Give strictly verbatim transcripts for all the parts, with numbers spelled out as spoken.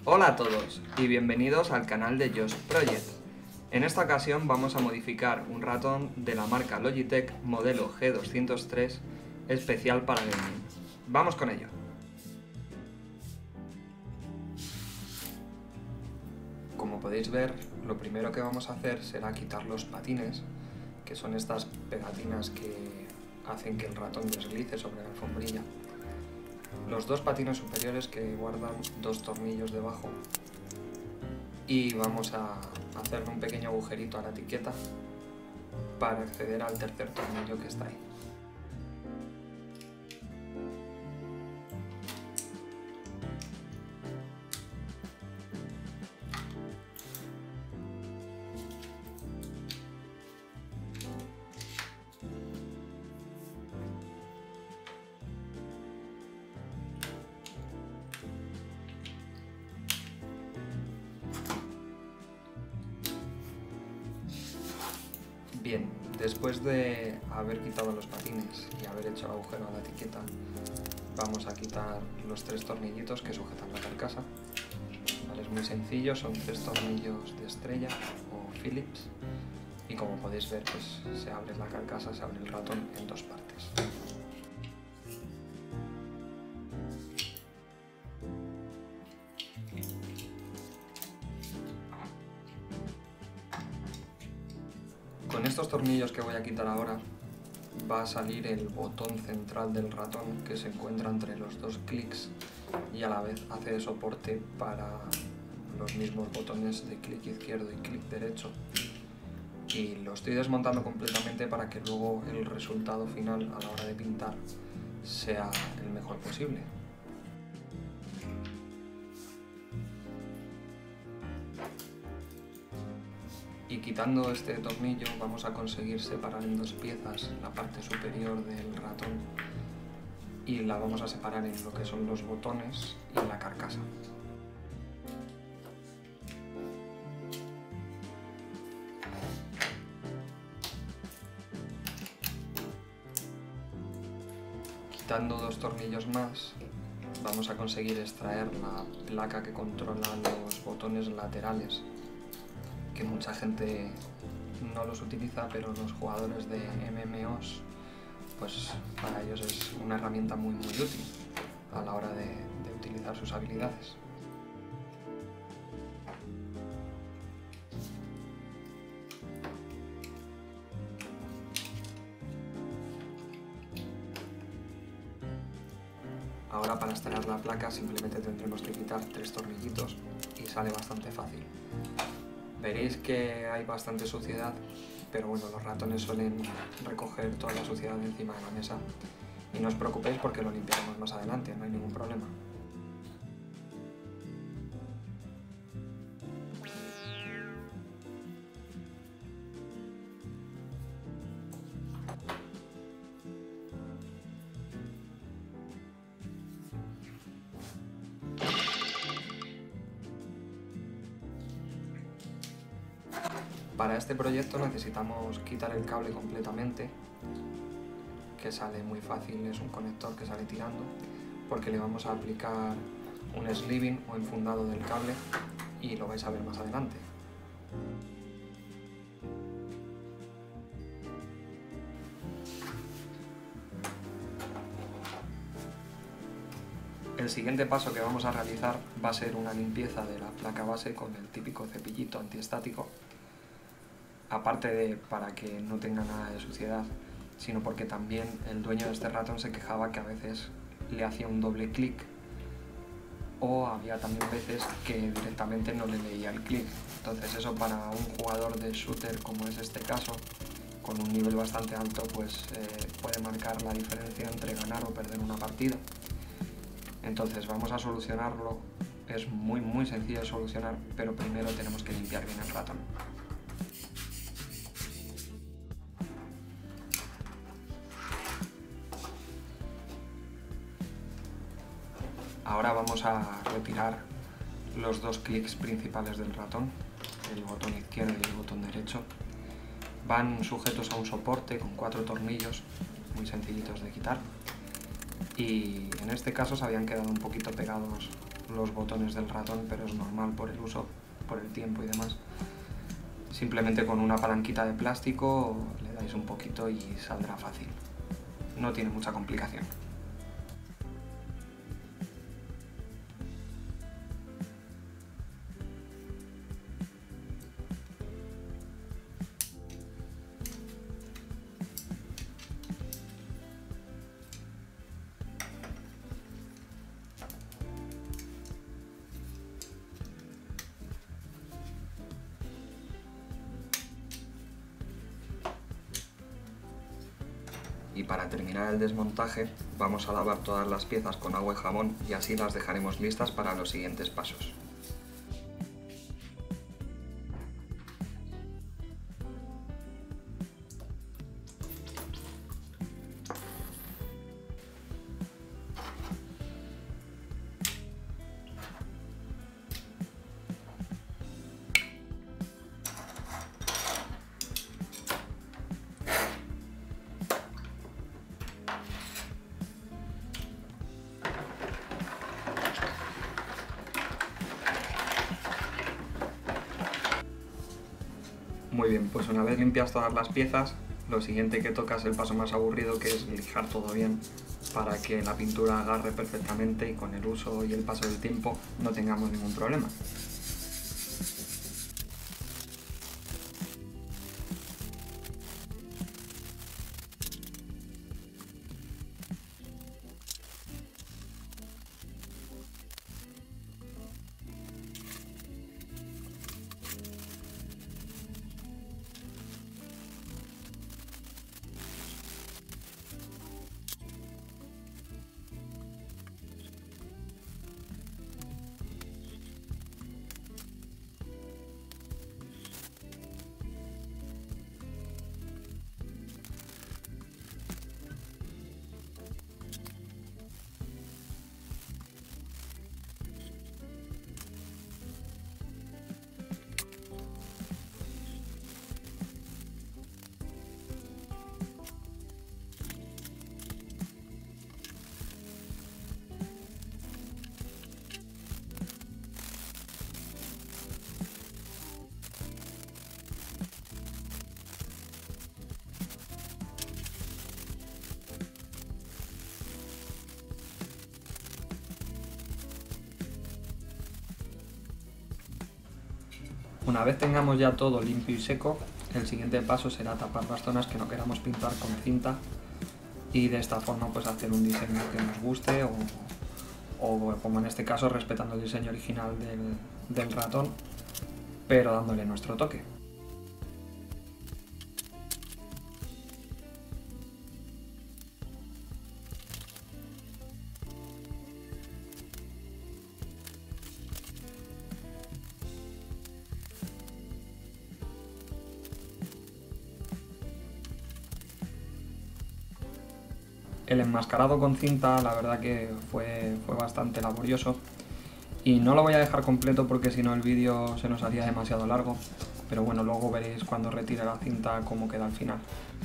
Hola a todos y bienvenidos al canal de Josh Project. En esta ocasión vamos a modificar un ratón de la marca Logitech modelo G doscientos tres especial para gaming. ¡Vamos con ello! Como podéis ver, lo primero que vamos a hacer será quitar los patines, que son estas pegatinas que hacen que el ratón deslice sobre la alfombrilla. Los dos patines superiores que guardan dos tornillos debajo, y vamos a hacerle un pequeño agujerito a la etiqueta para acceder al tercer tornillo que está ahí. Bien, después de haber quitado los patines y haber hecho el agujero a la etiqueta, vamos a quitar los tres tornillitos que sujetan la carcasa. Vale, es muy sencillo, son tres tornillos de estrella o Phillips, y como podéis ver, pues se abre la carcasa, se abre el ratón en dos partes. Con estos tornillos que voy a quitar ahora va a salir el botón central del ratón, que se encuentra entre los dos clics y a la vez hace de soporte para los mismos botones de clic izquierdo y clic derecho, y lo estoy desmontando completamente para que luego el resultado final a la hora de pintar sea el mejor posible. Y quitando este tornillo vamos a conseguir separar en dos piezas la parte superior del ratón y la vamos a separar en lo que son los botones y la carcasa. Quitando dos tornillos más vamos a conseguir extraer la placa que controla los botones laterales, que mucha gente no los utiliza, pero los jugadores de M M Os, pues para ellos es una herramienta muy muy útil a la hora de, de utilizar sus habilidades. Ahora, para extraer la placa simplemente tendremos que quitar tres tornillitos y sale bastante fácil. Veréis que hay bastante suciedad, pero bueno, los ratones suelen recoger toda la suciedad de encima de la mesa, y no os preocupéis porque lo limpiaremos más adelante, no hay ningún problema. Para este proyecto necesitamos quitar el cable completamente, que sale muy fácil, es un conector que sale tirando, porque le vamos a aplicar un sleeving o enfundado del cable, y lo vais a ver más adelante. El siguiente paso que vamos a realizar va a ser una limpieza de la placa base con el típico cepillito antiestático, aparte de para que no tenga nada de suciedad, sino porque también el dueño de este ratón se quejaba que a veces le hacía un doble clic, o había también veces que directamente no le leía el clic. Entonces eso, para un jugador de shooter como es este caso, con un nivel bastante alto, pues eh, puede marcar la diferencia entre ganar o perder una partida. Entonces vamos a solucionarlo, es muy muy sencillo de solucionar, pero primero tenemos que limpiar bien el ratón. Ahora vamos a retirar los dos clics principales del ratón, el botón izquierdo y el botón derecho. Van sujetos a un soporte con cuatro tornillos, muy sencillitos de quitar. y en este caso se habían quedado un poquito pegados los botones del ratón, pero es normal por el uso, por el tiempo y demás. Simplemente con una palanquita de plástico le dais un poquito y saldrá fácil. No tiene mucha complicación. Y para terminar el desmontaje vamos a lavar todas las piezas con agua y jabón y así las dejaremos listas para los siguientes pasos. Muy bien, pues una vez limpias todas las piezas, lo siguiente que toca es el paso más aburrido, que es lijar todo bien para que la pintura agarre perfectamente y con el uso y el paso del tiempo no tengamos ningún problema. Una vez tengamos ya todo limpio y seco, el siguiente paso será tapar las zonas que no queramos pintar con cinta y de esta forma pues hacer un diseño que nos guste o, o como en este caso respetando el diseño original del, del ratón, pero dándole nuestro toque. El enmascarado con cinta la verdad que fue, fue bastante laborioso y no lo voy a dejar completo porque si no el vídeo se nos haría demasiado largo, pero bueno, luego veréis cuando retire la cinta cómo queda al final.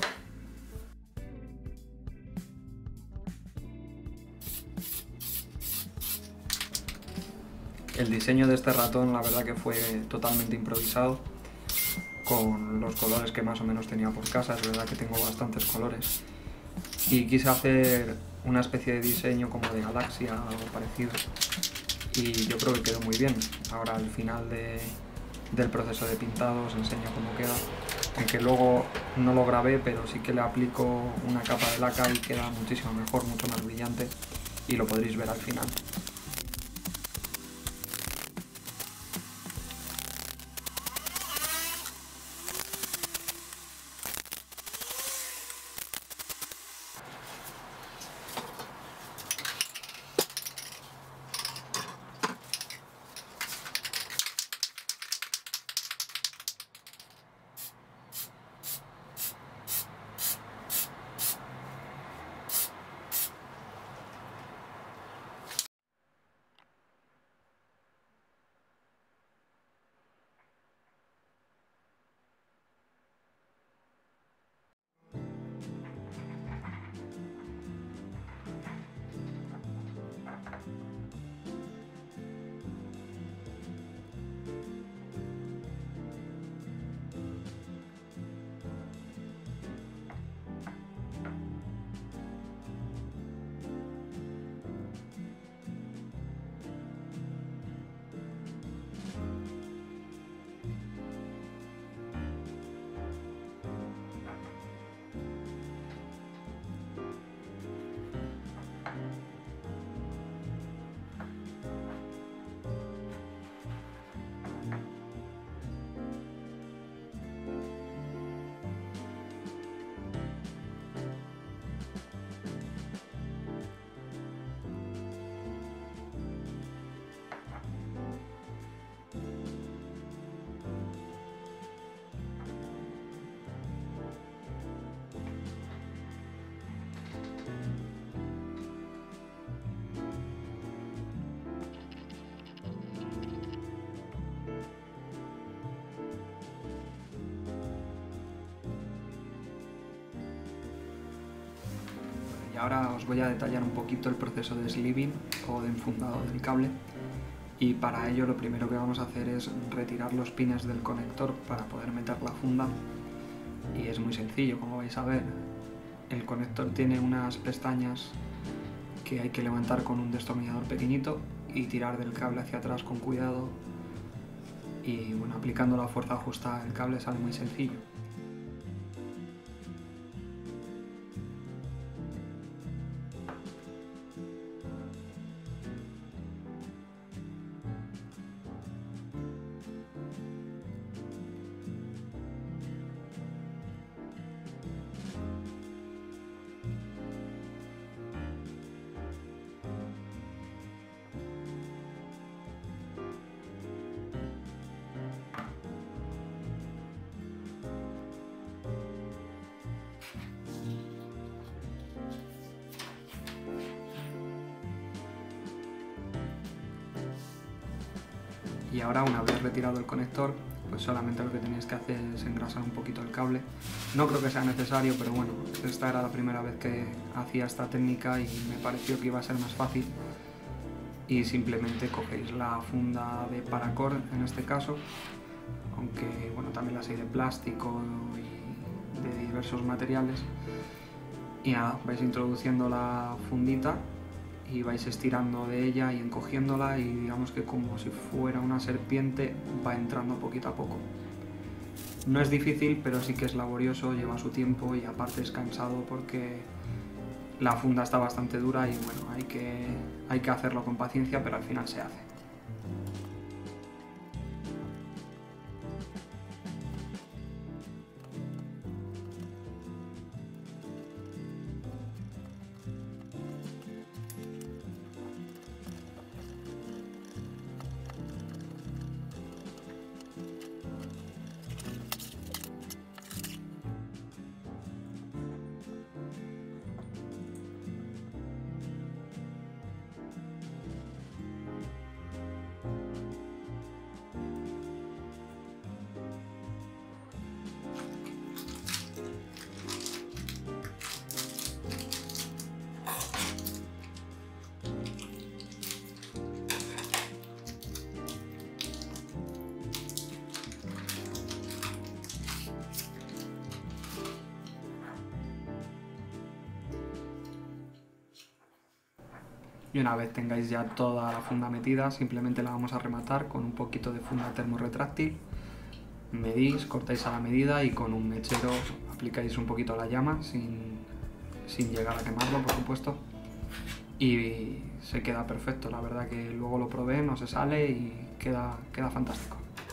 El diseño de este ratón la verdad que fue totalmente improvisado con los colores que más o menos tenía por casa, es verdad que tengo bastantes colores. Y quise hacer una especie de diseño como de galaxia, algo parecido, y yo creo que quedó muy bien. Ahora al final de, del proceso de pintado os enseño cómo queda, aunque luego no lo grabé, pero sí que le aplico una capa de laca y queda muchísimo mejor, mucho más brillante, y lo podréis ver al final. ahora os voy a detallar un poquito el proceso de sleeving o de enfundado del cable, y para ello lo primero que vamos a hacer es retirar los pines del conector para poder meter la funda, y es muy sencillo, como vais a ver. El conector tiene unas pestañas que hay que levantar con un destornillador pequeñito y tirar del cable hacia atrás con cuidado, y bueno, aplicando la fuerza justa el cable sale muy sencillo. Y ahora, una vez retirado el conector, pues solamente lo que tenéis que hacer es engrasar un poquito el cable. No creo que sea necesario, pero bueno, esta era la primera vez que hacía esta técnica y me pareció que iba a ser más fácil. Y simplemente cogéis la funda de paracord en este caso, aunque bueno, también las hay de plástico y de diversos materiales. Y nada, vais introduciendo la fundita y vais estirando de ella y encogiéndola, y digamos que como si fuera una serpiente va entrando poquito a poco. No es difícil, pero sí que es laborioso, lleva su tiempo y aparte es cansado porque la funda está bastante dura y bueno, hay que, hay que hacerlo con paciencia, pero al final se hace. Y una vez tengáis ya toda la funda metida, simplemente la vamos a rematar con un poquito de funda termorretráctil. Medís, cortáis a la medida y con un mechero aplicáis un poquito la llama sin, sin llegar a quemarlo, por supuesto. Y se queda perfecto, la verdad que luego lo probé, no se sale y queda, queda fantástico.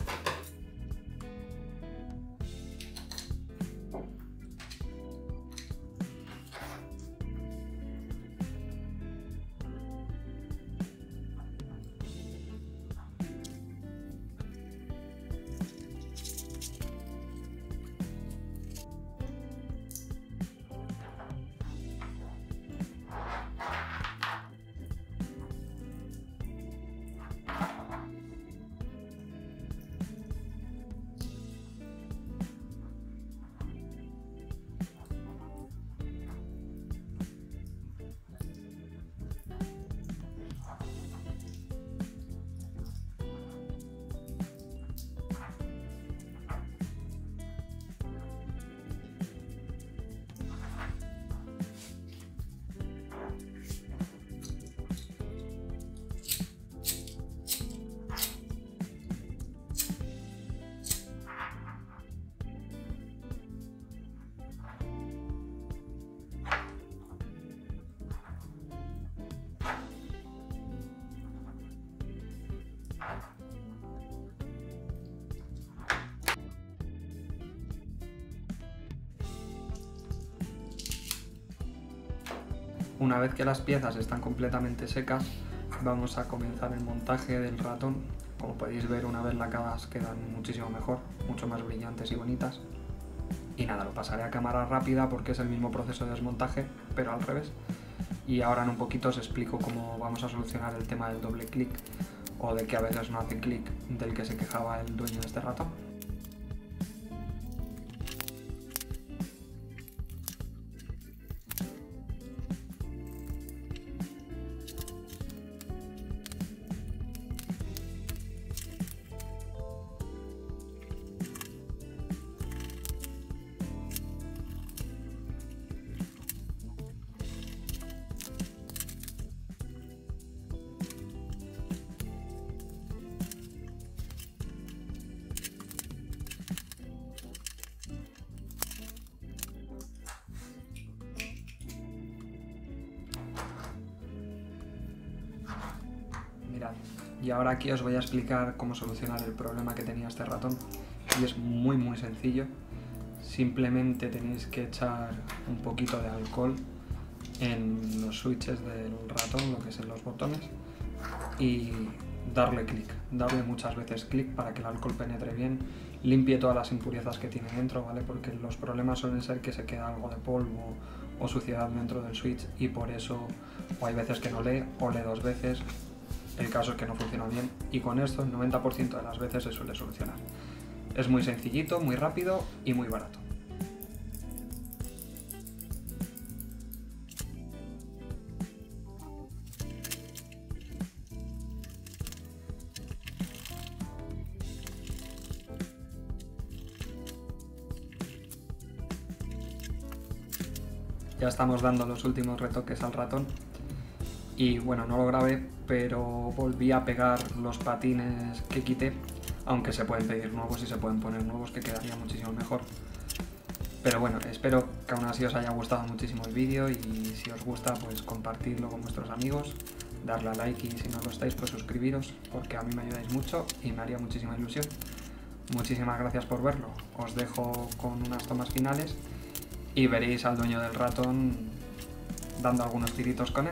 Una vez que las piezas están completamente secas, vamos a comenzar el montaje del ratón. Como podéis ver, una vez lacadas quedan muchísimo mejor, mucho más brillantes y bonitas. Y nada, lo pasaré a cámara rápida porque es el mismo proceso de desmontaje, pero al revés. Y ahora en un poquito os explico cómo vamos a solucionar el tema del doble clic, o de que a veces no hace clic, del que se quejaba el dueño de este ratón. Y ahora aquí os voy a explicar cómo solucionar el problema que tenía este ratón. Y es muy muy sencillo. Simplemente tenéis que echar un poquito de alcohol en los switches del ratón, lo que es en los botones, y darle clic, darle muchas veces clic para que el alcohol penetre bien, limpie todas las impurezas que tiene dentro, ¿vale? Porque los problemas suelen ser que se queda algo de polvo o suciedad dentro del switch y por eso o hay veces que no lee o lee dos veces, el caso es que no funciona bien y con esto el noventa por ciento de las veces se suele solucionar. Es muy sencillito, muy rápido y muy barato. Ya estamos dando los últimos retoques al ratón y bueno, no lo grabé, pero volví a pegar los patines que quité, aunque se pueden pedir nuevos y se pueden poner nuevos, que quedaría muchísimo mejor. Pero bueno, espero que aún así os haya gustado muchísimo el vídeo y si os gusta pues compartidlo con vuestros amigos, darle a like y si no lo estáis pues suscribiros porque a mí me ayudáis mucho y me haría muchísima ilusión. Muchísimas gracias por verlo, os dejo con unas tomas finales y veréis al dueño del ratón dando algunos tiritos con él.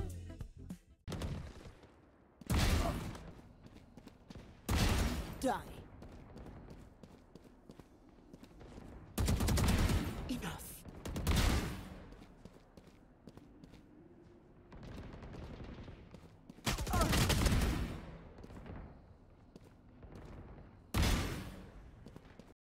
Die.